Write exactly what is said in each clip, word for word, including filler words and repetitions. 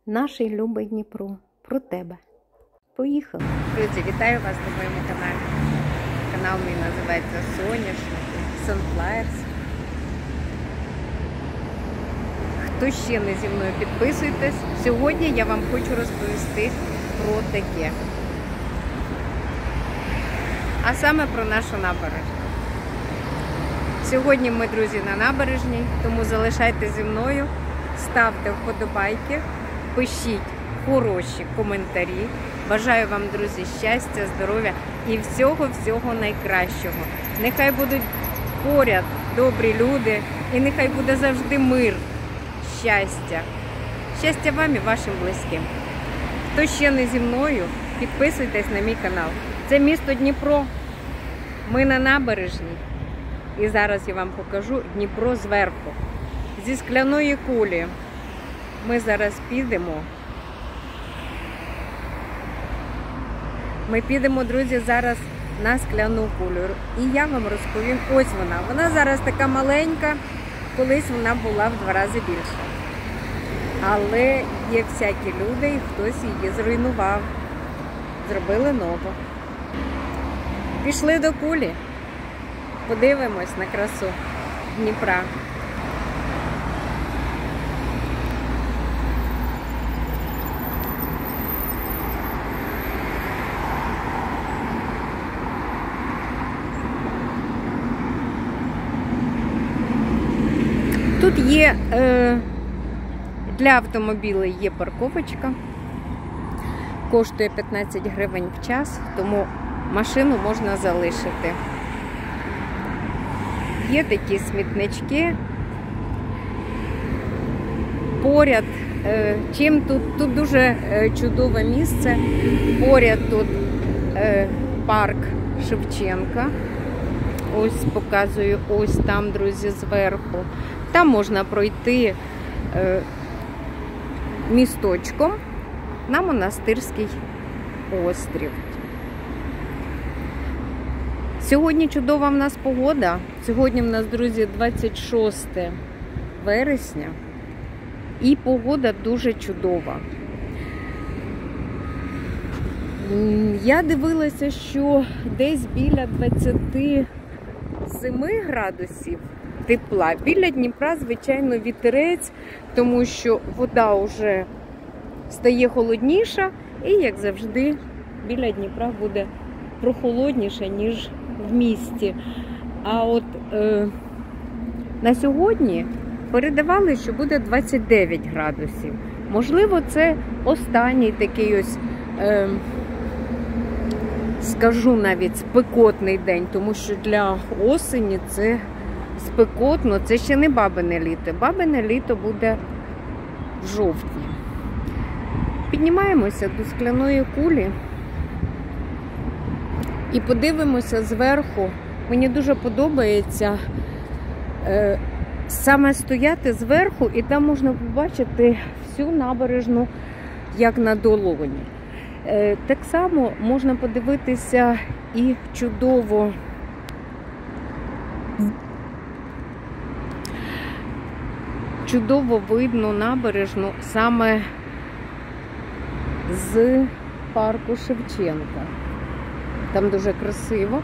Наш любий Дніпро, про тебе. Поїхали. Друзі, вітаю вас на моєму каналі. Канал мій називається Соняшник, Sunflowers. Хто ще не зі мною, підписуйтесь. Сьогодні я вам хочу розповісти про таке. А саме про нашу набережну. Сьогодні ми, друзі, на набережній, тому залишайтеся зі мною, ставте вподобайки, пишіть хороші коментарі. Бажаю вам, друзі, щастя, здоров'я і всього-всього найкращого. Нехай будуть поряд добрі люди і нехай буде завжди мир, щастя. Щастя вам і вашим близьким. Хто ще не зі мною, підписуйтесь на мій канал. Це місто Дніпро. Ми на набережній. І зараз я вам покажу Дніпро зверху. Зі скляної кулі. Ми зараз підемо. Ми підемо, друзі, зараз на скляну кулю. І я вам розповім, ось вона. Вона зараз така маленька, колись вона була в два рази більша. Але є всякі люди, і хтось її зруйнував. Зробили нову. Пішли до кулі. Подивимось на красу Дніпра. Тут є, е, для автомобілів є парковочка, коштує п'ятнадцять гривень в час, тому машину можна залишити. Є такі смітнички. Поряд, е, чим тут, тут дуже е, чудове місце, поряд тут е, парк Шевченка. Ось показую, ось там, друзі, зверху. Там можна пройти е, місточком на Монастирський острів. Сьогодні чудова в нас погода. Сьогодні в нас, друзі, двадцять шосте вересня. І погода дуже чудова. Я дивилася, що десь біля двадцяти семи градусів тепла. Біля Дніпра, звичайно, вітерець, тому що вода вже стає холодніша. І, як завжди, біля Дніпра буде прохолодніше, ніж в місті. А от е, на сьогодні передавали, що буде двадцять дев'ять градусів. Можливо, це останній такий ось, е, скажу навіть, спекотний день, тому що для осені це спекотно, це ще не бабине літо. Бабине літо буде в жовтні. Піднімаємося до скляної кулі. І подивимося зверху. Мені дуже подобається е, саме стояти зверху, і там можна побачити всю набережну, як на долоні. Е, так само можна подивитися і чудово чудово видно набережну саме з парку Шевченка. Там дуже красиво.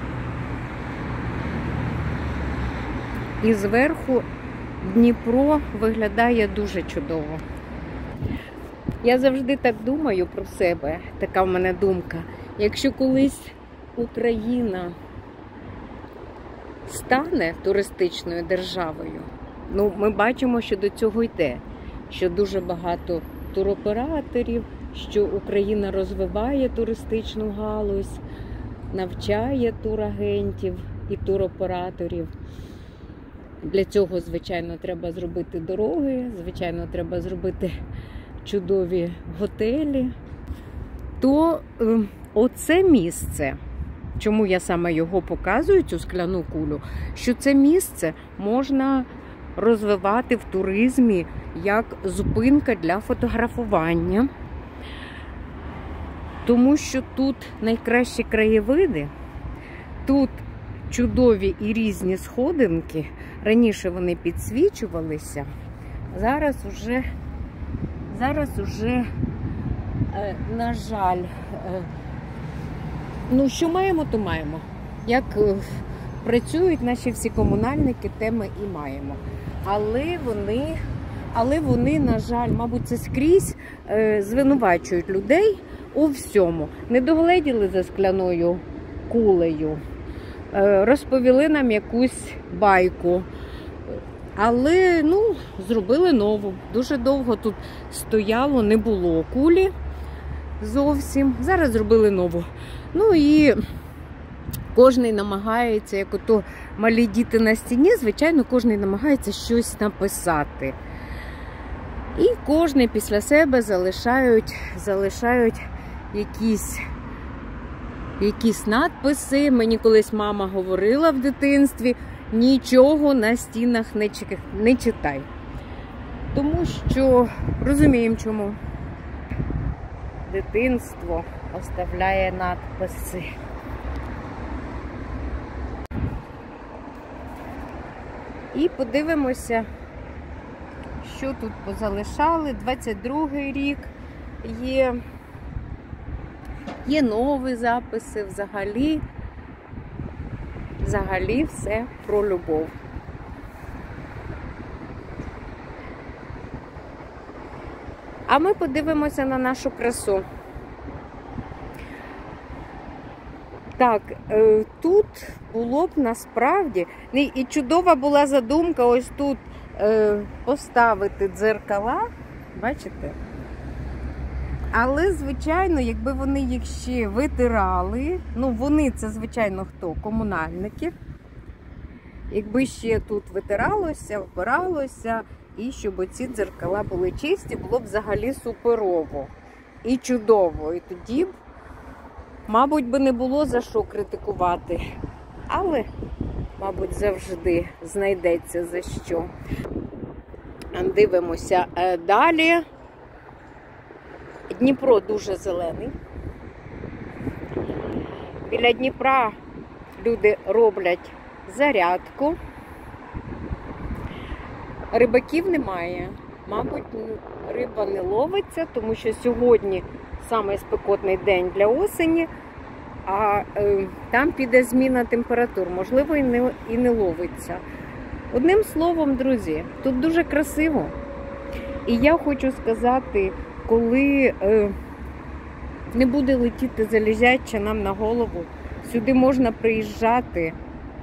І зверху Дніпро виглядає дуже чудово. Я завжди так думаю про себе, така в мене думка. Якщо колись Україна стане туристичною державою, ну, ми бачимо, що до цього йде, що дуже багато туроператорів, що Україна розвиває туристичну галузь, навчає турагентів і туроператорів. Для цього, звичайно, треба зробити дороги, звичайно, треба зробити чудові готелі. То е, оце місце, чому я саме його показую, цю скляну кулю, що це місце можна розвивати в туризмі як зупинка для фотографування. Тому що тут найкращі краєвиди, тут чудові і різні сходинки. Раніше вони підсвічувалися, зараз вже Зараз уже, на жаль, ну що маємо, то маємо. Як працюють наші всі комунальники, те ми і маємо. Але вони, але вони, на жаль, мабуть, це скрізь звинувачують людей у всьому. Не догледіли за скляною кулею, розповіли нам якусь байку. Але, ну, зробили нову. Дуже довго тут стояло, не було кулі зовсім. Зараз зробили нову. Ну і кожний намагається, як ото малі діти на стіні, звичайно, кожний намагається щось написати. І кожний після себе залишають, залишають якісь, якісь надписи. Мені колись мама говорила в дитинстві: нічого на стінах не, не читай. Тому що розуміємо чому. Дитинство оставляє надписи. І подивимося, що тут позалишали. двадцять другий рік, є, є нові записи, взагалі, взагалі все про любов. А ми подивимося на нашу красу. Так, тут було б насправді, і чудова була задумка ось тут поставити дзеркала, бачите? Але, звичайно, якби вони їх ще витирали, ну вони це, звичайно, хто? Комунальники. Якби ще тут витиралося, вбиралося, і щоб оці дзеркала були чисті, було б взагалі суперово і чудово. І тоді б, мабуть, би не було за що критикувати. Але, мабуть, завжди знайдеться за що. Дивимося далі. Дніпро дуже зелений. Біля Дніпра люди роблять зарядку. Рибаків немає. Мабуть, риба не ловиться, тому що сьогодні саме спекотний день для осені, а е, там піде зміна температур. Можливо, і не, і не ловиться. Одним словом, друзі, тут дуже красиво. І я хочу сказати, коли е, не буде летіти залізяча нам на голову, сюди можна приїжджати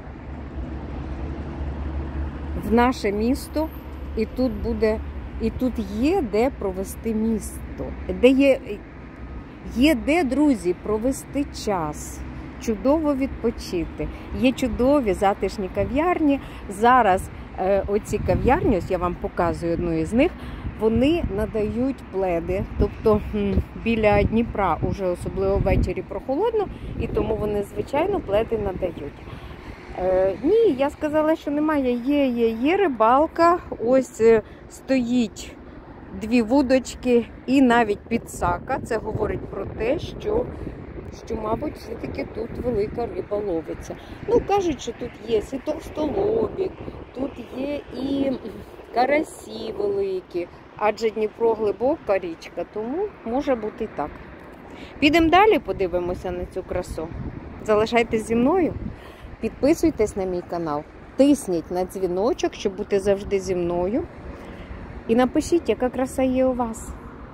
в наше місто, і тут буде, і тут є де провести місто, де є, є де, друзі, провести час, чудово відпочити. Є чудові затишні кав'ярні. Зараз е, оці кав'ярні, ось я вам показую одну із них, вони надають пледи, тобто біля Дніпра уже особливо ввечері прохолодно, і тому вони, звичайно, пледи надають. Е, ні, я сказала, що немає. Є, є, є рибалка, ось е, стоїть дві вудочки і навіть підсака. Це говорить про те, що, що мабуть, все-таки тут велика риба ловиться. Ну, кажуть, що тут є і товстолобік, тут є і карасі великі, адже Дніпро глибока річка, тому може бути і так. Підемо далі, подивимося на цю красу. Залишайтесь зі мною, підписуйтесь на мій канал, тисніть на дзвіночок, щоб бути завжди зі мною. І напишіть, яка краса є у вас.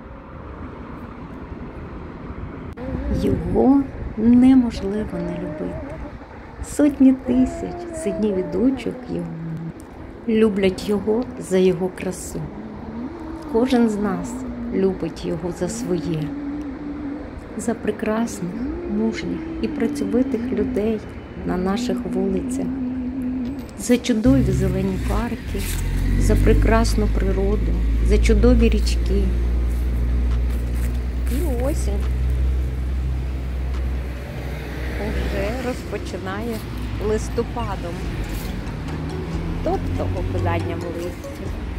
Його неможливо не любити. Сотні тисяч синів і дочок його люблять його за його красу. Кожен з нас любить його за своє, за прекрасних, мужніх і працьовитих людей на наших вулицях, за чудові зелені парки, за прекрасну природу, за чудові річки. І осінь вже розпочинає листопадом, тобто опаданням листя.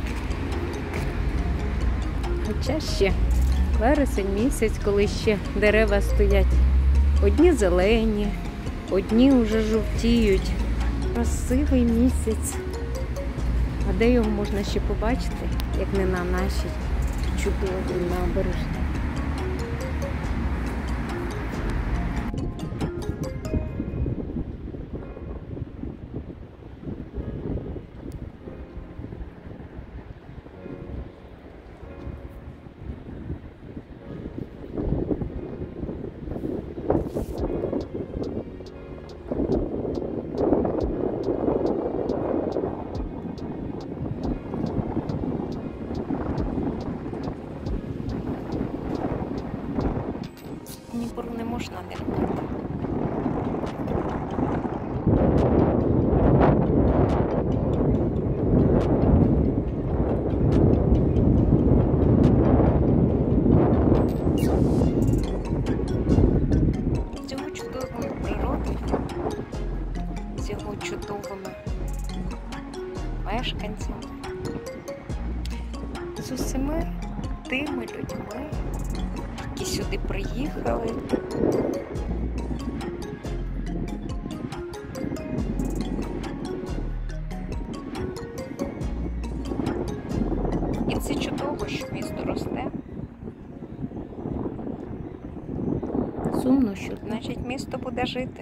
Хоча ще вересень місяць, коли ще дерева стоять одні зелені, одні вже жовтіють. Красивий місяць. А де його можна ще побачити, як не на нашій чудовий набережний. Дніпро не можна не робити. З його чудовою природою, з його чудовими мешканцями, з усіма тими людьми, які сюди приїхали. І це чудово, що місто росте. Сумно, що значить місто буде жити.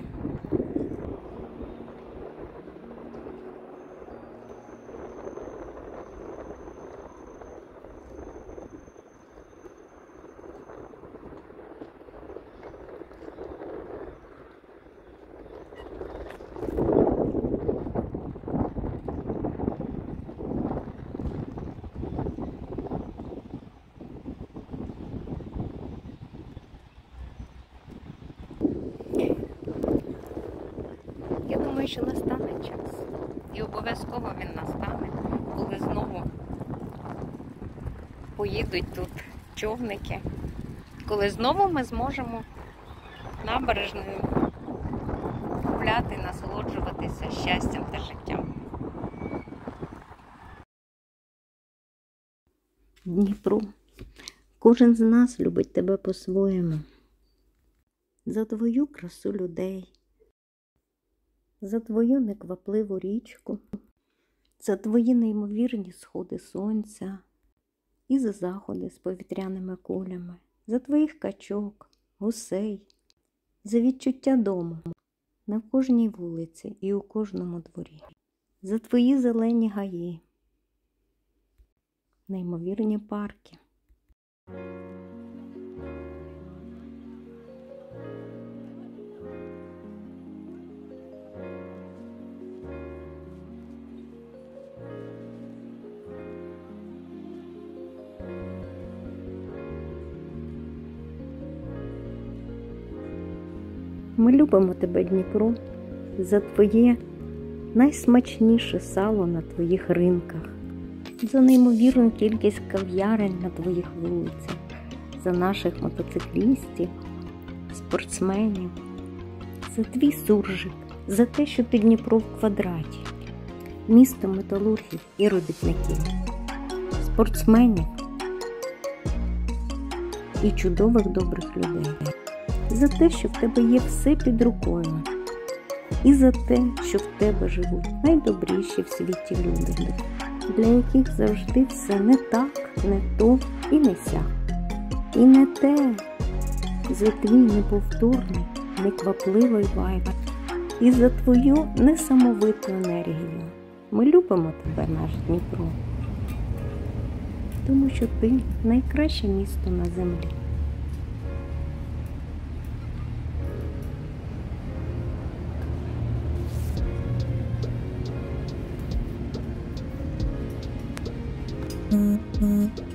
Я думаю, що настане час. І обов'язково він настане, коли знову поїдуть тут човники. Коли знову ми зможемо набережною гуляти, насолоджуватися щастям та життям. Дніпро, кожен з нас любить тебе по-своєму. За твою красу людей, за твою неквапливу річку, за твої неймовірні сходи сонця і за заходи з повітряними кулями, за твоїх качок, гусей, за відчуття дому на кожній вулиці і у кожному дворі, за твої зелені гаї, неймовірні парки. Ми любимо тебе, Дніпро, за твоє найсмачніше сало на твоїх ринках, за неймовірну кількість кав'ярень на твоїх вулицях, за наших мотоциклістів, спортсменів, за твій суржик, за те, що ти Дніпро в квадраті, місто металургів і робітників, спортсменів і чудових добрих людей. За те, що в тебе є все під рукою. І за те, що в тебе живуть найдобріші в світі люди, для яких завжди все не так, не то і не сяк. І не те, за твій неповторний, неквапливий вайб. І за твою несамовиту енергію. Ми любимо тебе, наш Дніпро. Тому що ти найкраще місто на землі. Mm-hmm.